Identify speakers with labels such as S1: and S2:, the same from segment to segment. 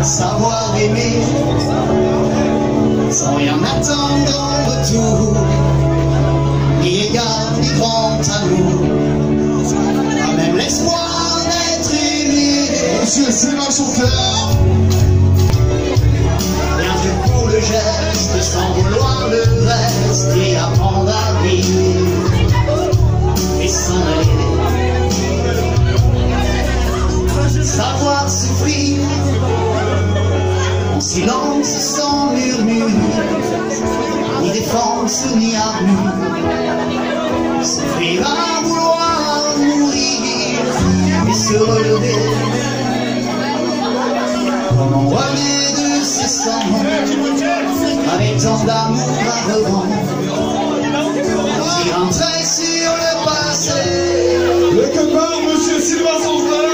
S1: savoir aimer, sans rien attendre en retour, ni égard ni grand amour, pas même l'espoir d'être aimé.
S2: Monsieur Sylvain Chanteur,
S1: rien que pour le geste, sans vouloir le reste, et apprendre à vivre et s'en aller. Savoir souffrir en silence, sans murmure, ni défense ni armure. Souffrir à vouloir mourir et se relever. Comment renaît de ses cendres avec tant d'amour à revendre, qui rentrait sur le passé.
S2: le copain, monsieur Sylvain Chanteur.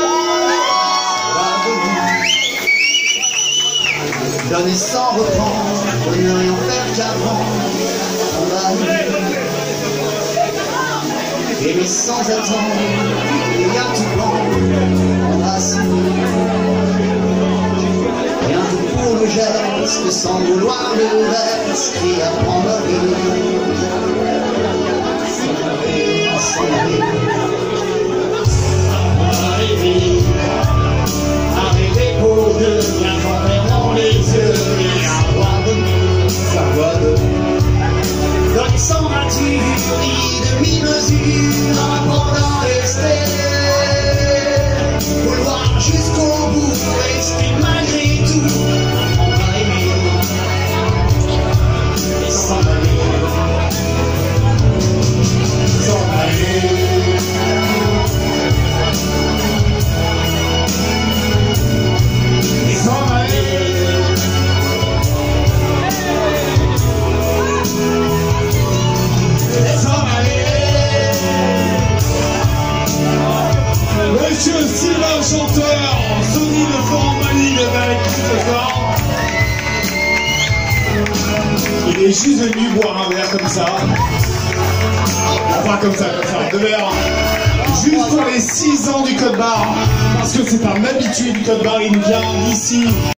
S1: Donner sans reprendre, de ne rien faire qu'avant, on va aimer sans attendre, et à tout prendre, on va s'ouvrir. Rien que pour le geste, sans vouloir le reste, et apprendre à vivre. S'en aller. Arriver pour deux, bien qu'en fermant les yeux, et avoir de nous, savoir de nous. Donner sans nature, ni demi-mesure, apprendre à rester. Vouloir jusqu'au bout, rester malgré tout, apprendre à aimer. Et s'en aller. S'en aller.
S2: Monsieur Sylvain Chanteur, Sony de Florent-Mali avec ce soir. Il est juste venu boire un verre comme ça. Enfin comme ça, deux verres. Juste pour les 6 ans du Code Barre. Parce que c'est un habitué du Code Barre, il vient ici.